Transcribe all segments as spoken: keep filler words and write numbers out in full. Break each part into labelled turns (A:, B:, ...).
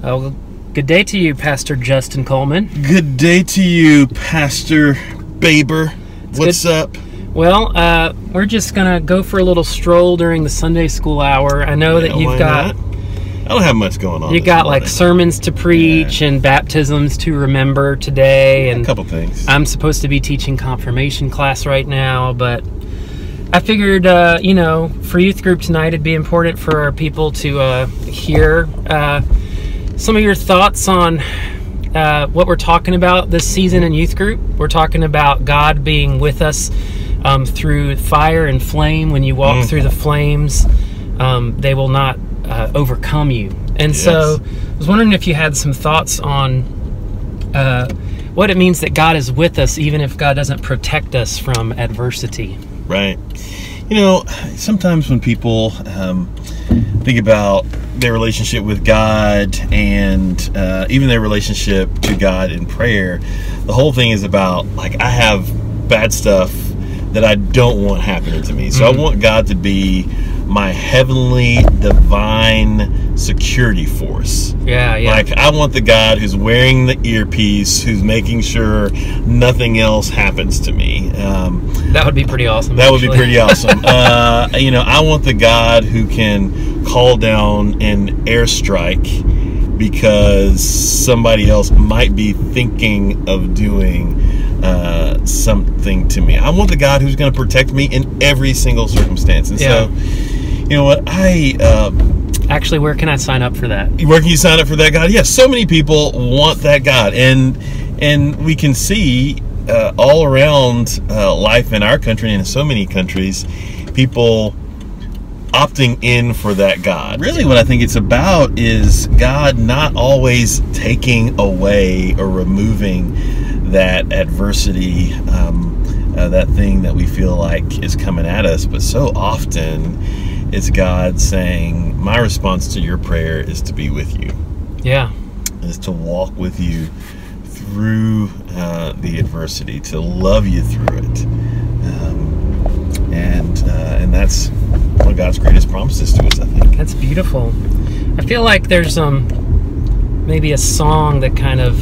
A: Well, good day to you, Pastor Justin Coleman.
B: Good day to you, Pastor Baber.
A: It's
B: What's
A: good.
B: up?
A: Well, uh, we're just going to go for a little stroll during the Sunday school hour. I know
B: Yeah,
A: that you've
B: why
A: got...
B: not? I don't have much going on.
A: You
B: this
A: got
B: morning.
A: like sermons to preach
B: Yeah.
A: and baptisms to remember today. And
B: a couple things.
A: I'm supposed to be teaching confirmation class right now, but I figured, uh, you know, for youth group tonight, it'd be important for our people to uh, hear uh, some of your thoughts on uh, what we're talking about this season in youth group. We're talking about God being with us um, through fire and flame. When you walk
B: Mm.
A: through the flames, um, they will not uh, overcome you. And
B: Yes.
A: so I was wondering if you had some thoughts on uh, what it means that God is with us, even if God doesn't protect us from adversity.
B: Right. You know, sometimes when people um, think about their relationship with God and uh, even their relationship to God in prayer, the whole thing is about, like, I have bad stuff that I don't want happening to me. So
A: Mm.
B: I want God to be my heavenly, divine security force.
A: Yeah, yeah.
B: Like, I want the God who's wearing the earpiece, who's making sure nothing else happens to me. Um,
A: that would be pretty awesome.
B: that would be
A: actually.
B: pretty awesome. uh, you know, I want the God who can call down an airstrike because somebody else might be thinking of doing uh, something to me. I want the God who's going to protect me in every single circumstance. And
A: Yeah.
B: so, you know what, I... Uh,
A: Actually, where can I sign up for that?
B: Where can you sign up for that God? Yes, so many people want that God, and and we can see uh, all around uh, life in our country and in so many countries, people opting in for that God. Really, what I think it's about is God not always taking away or removing that adversity, um, uh, that thing that we feel like is coming at us, but so often it's God saying, my response to your prayer is to be with you.
A: Yeah.
B: Is to walk with you through uh, the adversity, to love you through it. Um, and uh, and that's one of God's greatest promises to us, I think.
A: That's beautiful. I feel like there's um maybe a song that kind of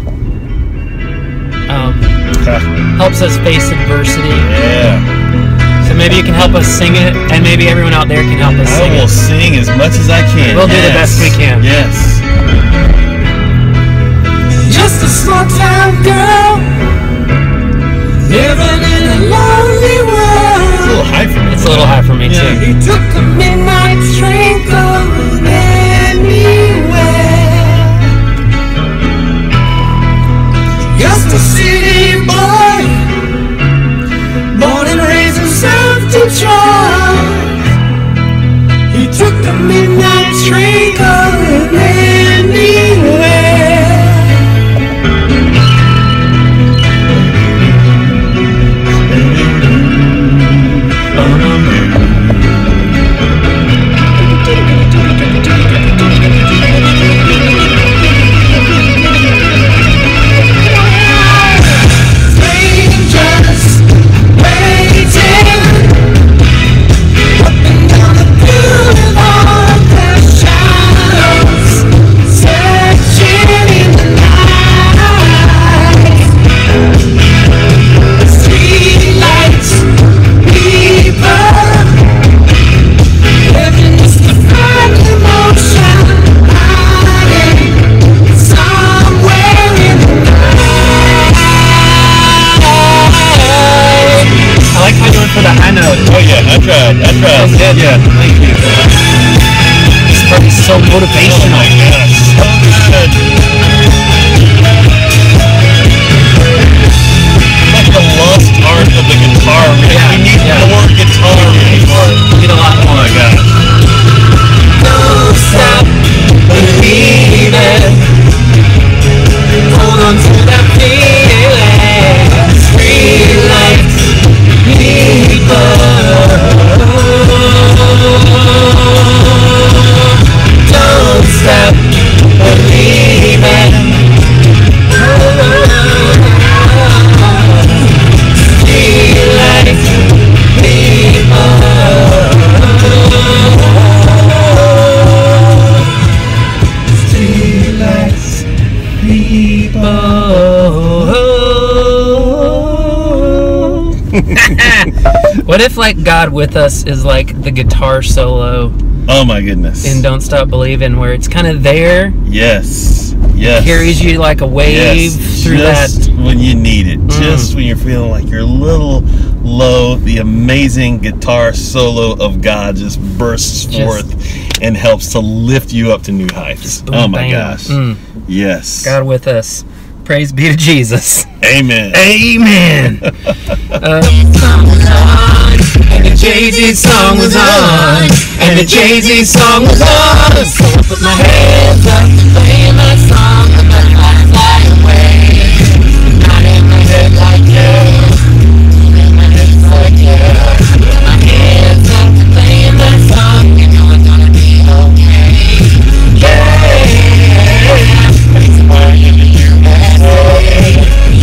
A: um, helps us face adversity.
B: Yeah.
A: So maybe you can help us sing it, and maybe everyone out there can help us
B: I
A: sing
B: will
A: it.
B: sing as much as I can.
A: We'll do the
B: Yes.
A: best we can.
B: Yes.
C: Just a small town girl living in a lonely world.
B: It's a little high for me.
A: It's a little high for me
B: Yeah.
A: too.
C: He took a midnight train going anywhere. Just a city boy, born and raised in South Detroit. He took the midnight train going anywhere. Strangers waiting up and down the boulevard, their shadows searching in the night. Street lights, people living just to find emotion, hiding somewhere in the night.
A: I like how you went for the high note.
B: Oh yeah, I tried. I tried.
A: That's good.
B: Yeah, thank you.
A: This part is so
B: Oh
A: motivational.
B: my gosh, so good. Like the lost art of the guitar. We,
A: Yeah,
B: we need
A: yeah.
B: more guitar.
A: We need a lot
B: Oh
A: more.
B: my gosh.
C: Don't stop believing. Hold on to that feeling. Street lights, people. Don't stop
A: What if like God with Us is like the guitar solo
B: Oh my goodness.
A: in Don't Stop Believing, where it's kind of there,
B: Yes. Yes.
A: carries you like a wave
B: Yes.
A: through
B: Just
A: that.
B: when you need it.
A: Mm.
B: Just when you're feeling like you're a little low, the amazing guitar solo of God just bursts
A: Just-
B: forth and helps to lift you up to new heights.
A: boom,
B: Oh my
A: bam.
B: gosh.
A: Mm.
B: Yes.
A: God with Us. Praise be to Jesus.
B: Amen.
A: Amen. uh, and the Jay-Z song was on. And the Jay-Z song was on. So I put my hands up, playing my song, and my fly, fly away. Not in my head like you. In my head like you. Put my hands up, playing my song, you know it's gonna be okay. Yeah. It's party in the U S A.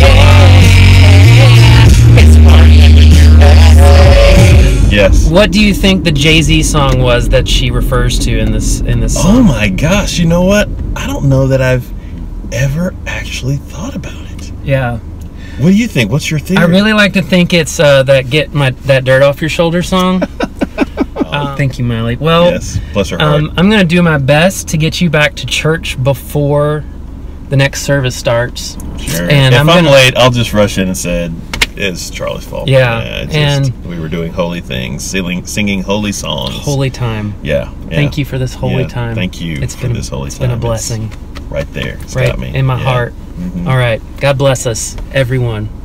A: Yeah. It's party in the U S A.
B: Yes.
A: What do you think the Jay-Z song was that she refers to in this in this song?
B: Oh my gosh. You know what? I don't know that I've ever actually thought about it.
A: Yeah.
B: What do you think? What's your theory?
A: I really like to think it's uh, that "Get My That Dirt Off Your Shoulder" song. um, thank you, Miley. Well,
B: Yes. Bless her heart.
A: um, I'm going to do my best to get you back to church before the next service starts.
B: Sure.
A: and
B: if
A: I'm
B: I'm,
A: gonna-
B: late, I'll just rush in and say it's Charlie's fault.
A: Yeah,
B: it's just,
A: and-
B: we were doing holy things, singing, singing holy songs.
A: Holy time.
B: Yeah. yeah.
A: Thank you for this holy
B: Yeah,
A: time.
B: Thank you
A: It's
B: for
A: been,
B: this holy
A: it's
B: time.
A: been a
B: It's
A: blessing.
B: right there. It's
A: Right
B: got me.
A: in my
B: Yeah.
A: heart.
B: Mhm.
A: All right. God bless us, everyone.